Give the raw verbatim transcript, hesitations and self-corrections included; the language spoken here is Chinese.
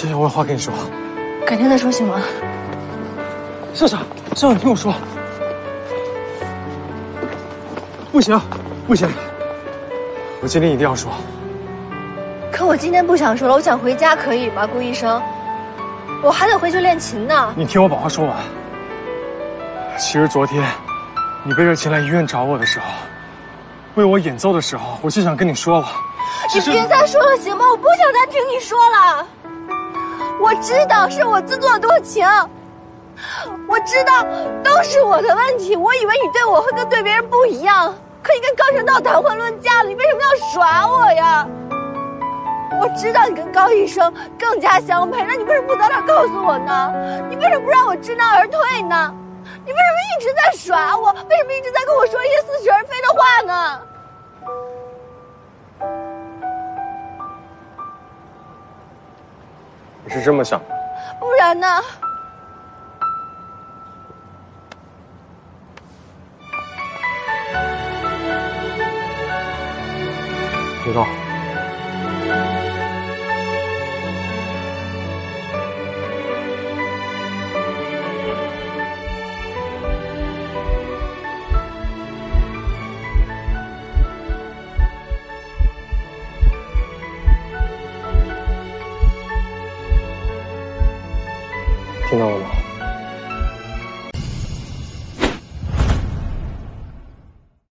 姐姐，我有话跟你说。 改天再说行吗？ 校长，校长，你听我说。不行，不行，我今天一定要说。 可我今天不想说了，我想回家，可以吗，顾医生？我还得回去练琴呢。 你听我把话说完。其实昨天，你背着琴来医院找我的时候，为我演奏的时候，我就想跟你说了。 你别再说了行吗？我不想再听你说了。我知道是我自作多情，我知道都是我的问题。我以为你对我会跟对别人不一样，可你跟高成道谈婚论嫁了，你为什么要耍我呀？我知道你跟高医生更加相配，那你为什么不早点告诉我呢？你为什么不让我知难而退呢？你为什么一直在耍我？为什么一直在跟我说一些似是而非的话呢？ 你是这么想的？ 不然呢？ 李总，听到了吗？